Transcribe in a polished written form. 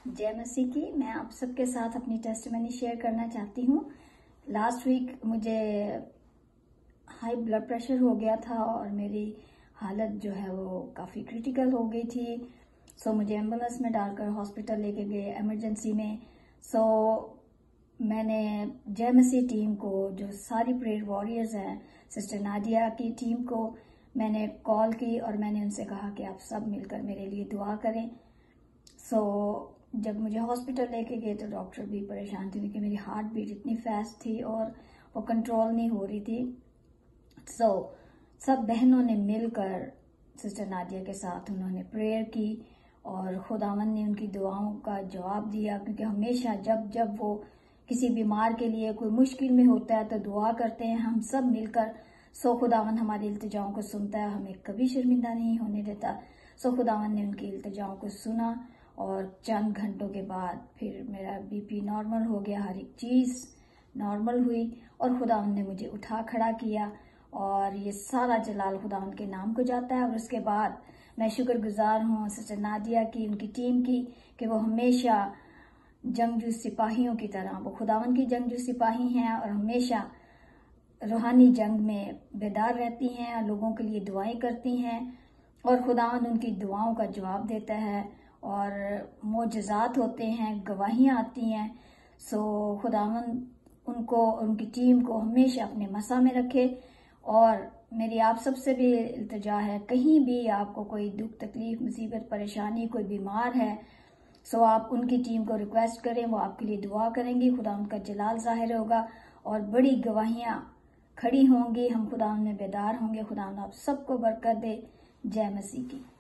जय मसीह की। मैं आप सबके साथ अपनी टेस्टिमनी शेयर करना चाहती हूँ। लास्ट वीक मुझे हाई ब्लड प्रेशर हो गया था और मेरी हालत जो है वो काफ़ी क्रिटिकल हो गई थी। सो मुझे एम्बुलेंस में डालकर हॉस्पिटल लेके गए इमरजेंसी में। सो मैंने जय मसीह टीम को, जो सारी प्रेयर वॉरियर्स हैं, सिस्टर नादिया की टीम को मैंने कॉल की और मैंने उनसे कहा कि आप सब मिलकर मेरे लिए दुआ करें। सो जब मुझे हॉस्पिटल लेके गए तो डॉक्टर भी परेशान थे क्योंकि मेरी हार्ट बीट इतनी फास्ट थी और वो कंट्रोल नहीं हो रही थी। सो सब बहनों ने मिलकर सिस्टर नादिया के साथ उन्होंने प्रेयर की और खुदावन ने उनकी दुआओं का जवाब दिया, क्योंकि हमेशा जब वो किसी बीमार के लिए कोई मुश्किल में होता है तो दुआ करते हैं हम सब मिलकर। सो खुदावन हमारी इल्तिजाओं को सुनता है, हमें कभी शर्मिंदा नहीं होने देता। सो खुदावन ने उनकी इल्तिजाओं को सुना और चंद घंटों के बाद फिर मेरा बीपी नॉर्मल हो गया, हर एक चीज़ नॉर्मल हुई और खुदावन ने मुझे उठा खड़ा किया। और ये सारा जलाल खुदावन के नाम को जाता है। और उसके बाद मैं शुक्रगुजार हूँ सिस्टर नादिया की, उनकी टीम की, कि वो हमेशा जंगजू सिपाहियों की तरह, वो खुदावन की जंगजू सिपाही हैं और हमेशा रूहानी जंग में बेदार रहती हैं और लोगों के लिए दुआएं करती हैं और खुदावन उनकी दुआओं का जवाब देता है और मोजज़ात होते हैं, गवाहियाँ आती हैं। सो खुदावन उनको और उनकी टीम को हमेशा अपने मसा में रखे। और मेरी आप सबसे भी इल्तिजा है, कहीं भी आपको कोई दुख तकलीफ मुसीबत परेशानी, कोई बीमार है, सो आप उनकी टीम को रिक्वेस्ट करें, वो आपके लिए दुआ करेंगी, खुदा उनका जलाल जाहिर होगा और बड़ी गवाहियाँ खड़ी होंगी। हम खुदा में बेदार होंगे। खुदा आप सबको बरकत दे। जय मसीह की।